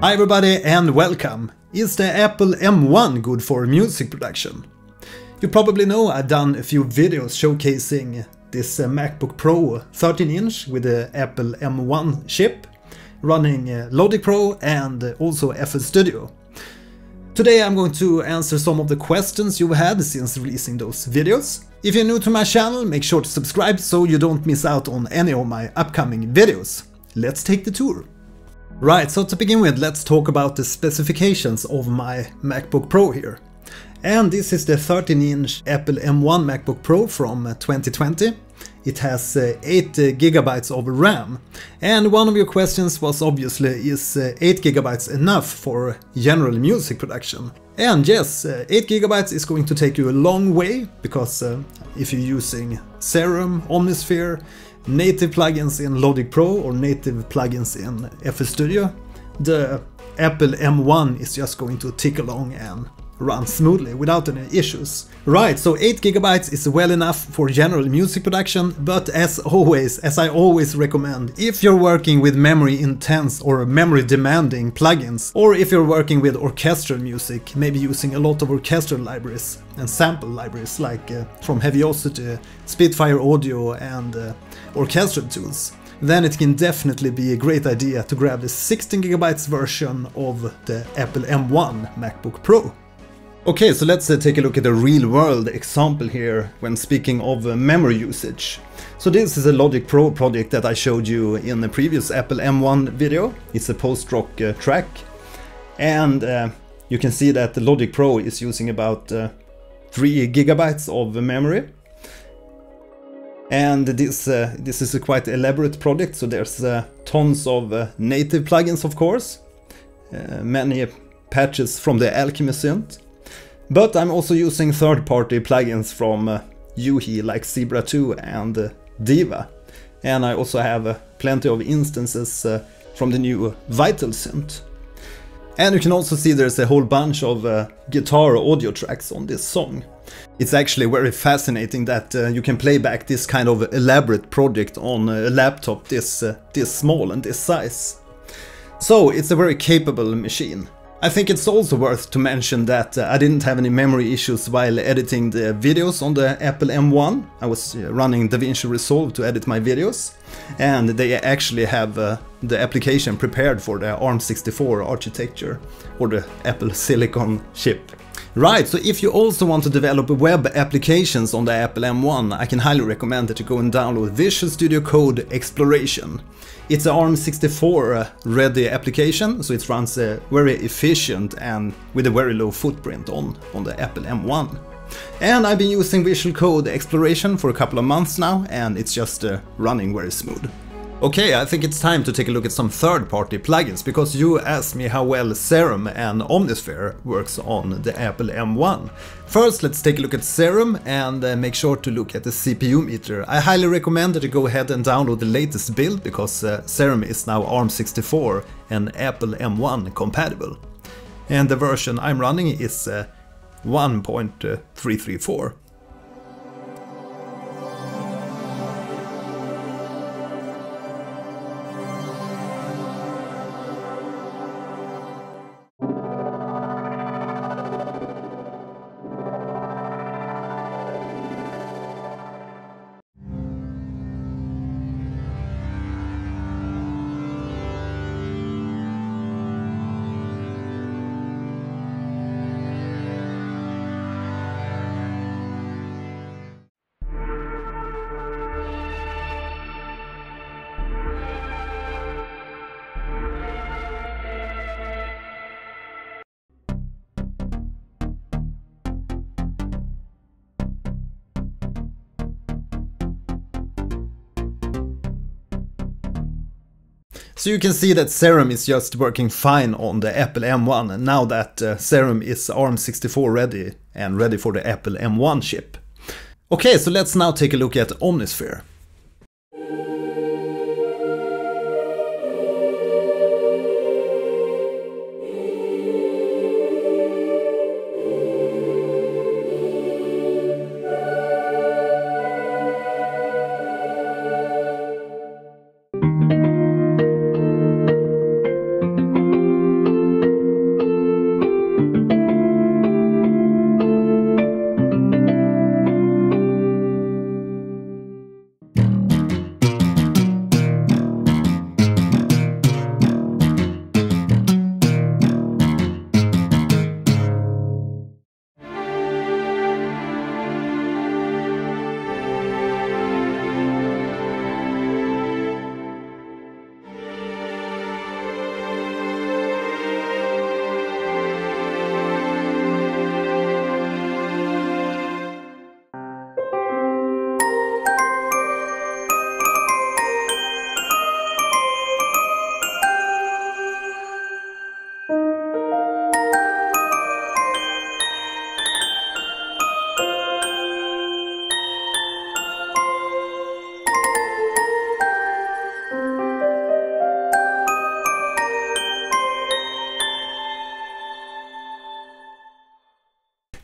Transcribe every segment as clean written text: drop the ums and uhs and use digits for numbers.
Hi everybody and welcome! Is the Apple M1 good for music production? You probably know I've done a few videos showcasing this MacBook Pro 13-inch with the Apple M1 chip, running Logic Pro and also FL Studio. Today I'm going to answer some of the questions you've had since releasing those videos. If you're new to my channel, make sure to subscribe so you don't miss out on any of my upcoming videos. Let's take the tour! Right, so to begin with, let's talk about the specifications of my MacBook Pro here. And this is the 13-inch Apple M1 MacBook Pro from 2020. It has 8 GB of RAM. And one of your questions was obviously, is 8 GB enough for general music production? And yes, 8 GB is going to take you a long way, because if you're using Serum, Omnisphere, native plugins in Logic Pro or native plugins in FL Studio, the Apple M1 is just going to tick along and run smoothly without any issues. Right, so 8 GB is well enough for general music production, but as I always recommend, if you're working with memory intense or memory demanding plugins, or if you're working with orchestral music, maybe using a lot of orchestral libraries and sample libraries like from Heaviosity, Spitfire Audio and orchestral tools, then it can definitely be a great idea to grab the 16 GB version of the Apple M1 MacBook Pro. Okay, so let's take a look at a real-world example here when speaking of memory usage. So this is a Logic Pro project that I showed you in the previous Apple M1 video. It's a post-rock track, and you can see that the Logic Pro is using about 3 GB of memory. And this is a quite elaborate project, so there's tons of native plugins, of course, many patches from the Alchemy synth. But I'm also using third-party plugins from Yuhi like Zebra 2 and Diva. And I also have plenty of instances from the new Vital synth. And you can also see there's a whole bunch of guitar audio tracks on this song. It's actually very fascinating that you can play back this kind of elaborate project on a laptop this small and this size. So it's a very capable machine. I think it's also worth to mention that I didn't have any memory issues while editing the videos on the Apple M1. I was running Davinci Resolve to edit my videos, and they actually have the application prepared for the ARM64 architecture, or the Apple Silicon chip. Right, so if you also want to develop web applications on the Apple M1, I can highly recommend that you go and download Visual Studio Code Exploration. It's an ARM64 ready application, so it runs very efficient and with a very low footprint on the Apple M1. And I've been using Visual Code Exploration for a couple of months now, and it's just running very smooth. Okay, I think it's time to take a look at some third-party plugins, because you asked me how well Serum and Omnisphere works on the Apple M1. First, let's take a look at Serum and make sure to look at the CPU meter. I highly recommend that you go ahead and download the latest build, because Serum is now ARM64 and Apple M1 compatible. And the version I'm running is 1.334. So you can see that Serum is just working fine on the Apple M1 now that Serum is ARM64 ready and ready for the Apple M1 chip. Okay, so let's now take a look at Omnisphere.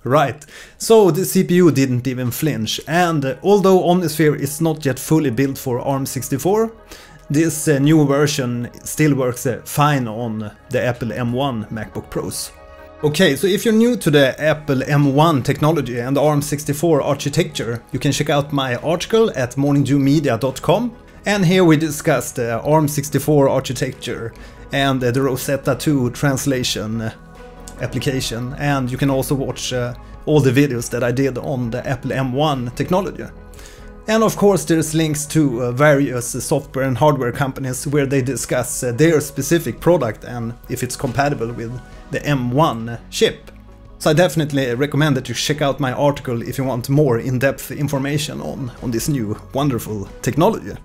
Right, so the CPU didn't even flinch, and although Omnisphere is not yet fully built for ARM64, this new version still works fine on the Apple M1 MacBook Pros. Okay, so if you're new to the Apple M1 technology and ARM64 architecture, you can check out my article at morningdewmedia.com, and here we discuss the ARM64 architecture and the Rosetta 2 translation application, and you can also watch all the videos that I did on the Apple M1 technology. And of course there's links to various software and hardware companies where they discuss their specific product and if it's compatible with the M1 chip. So I definitely recommend that you check out my article if you want more in-depth information on this new wonderful technology.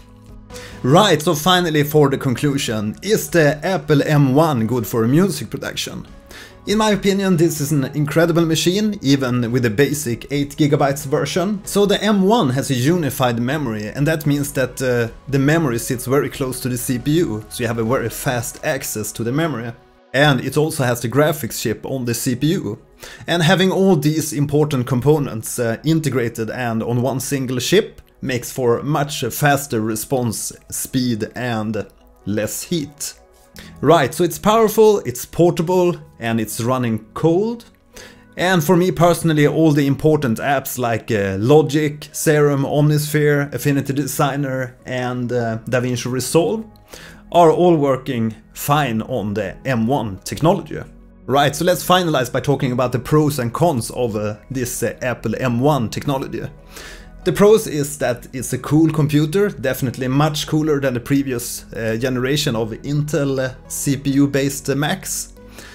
Right, so finally for the conclusion, is the Apple M1 good for music production? In my opinion, this is an incredible machine, even with the basic 8GB version. So the M1 has a unified memory, and that means that the memory sits very close to the CPU, so you have a very fast access to the memory. And it also has the graphics chip on the CPU. And having all these important components integrated and on one single chip makes for much faster response speed and less heat. Right, so it's powerful, it's portable, and it's running cold. And for me personally, all the important apps like Logic, Serum, Omnisphere, Affinity Designer, and Davinci Resolve are all working fine on the M1 technology. Right, so let's finalize by talking about the pros and cons of this Apple M1 technology. The pros is that it's a cool computer, definitely much cooler than the previous generation of Intel CPU-based Macs.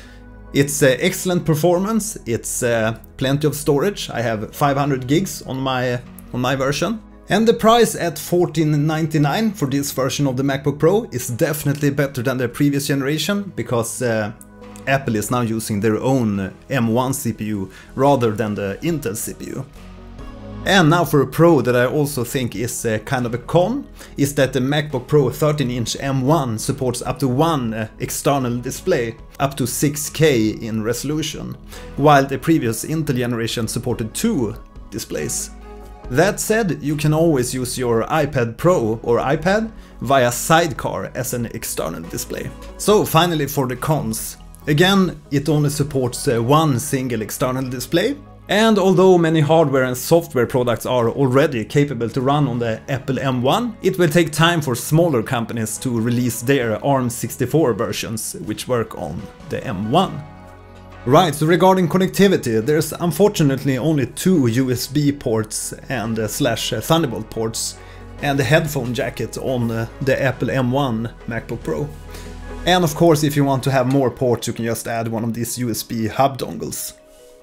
It's excellent performance, it's plenty of storage, I have 500 gigs on my version. And the price at $14.99 for this version of the MacBook Pro is definitely better than the previous generation, because Apple is now using their own M1 CPU rather than the Intel CPU. And now for a pro that I also think is kind of a con, is that the MacBook Pro 13-inch M1 supports up to one external display, up to 6K in resolution, while the previous Intel generation supported 2 displays. That said, you can always use your iPad Pro or iPad via Sidecar as an external display. So finally for the cons. Again, it only supports one single external display. And although many hardware and software products are already capable to run on the Apple M1, it will take time for smaller companies to release their ARM64 versions, which work on the M1. Right, so regarding connectivity, there's unfortunately only 2 USB ports and /Thunderbolt ports, and a headphone jacket on the Apple M1 MacBook Pro. And of course, if you want to have more ports, you can just add one of these USB hub dongles.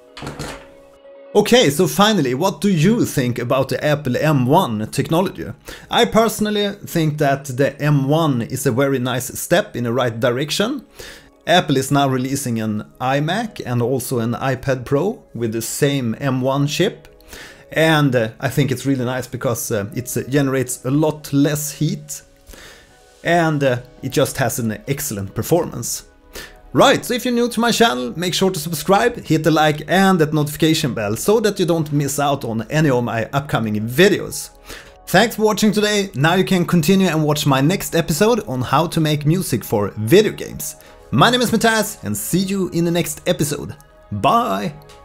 Okay, so finally, what do you think about the Apple M1 technology? I personally think that the M1 is a very nice step in the right direction. Apple is now releasing an iMac and also an iPad Pro with the same M1 chip. And I think it's really nice because it generates a lot less heat. And it just has an excellent performance. Right, so if you're new to my channel, make sure to subscribe, hit the like and that notification bell so that you don't miss out on any of my upcoming videos. Thanks for watching today. Now you can continue and watch my next episode on how to make music for video games. My name is Mattias and see you in the next episode. Bye!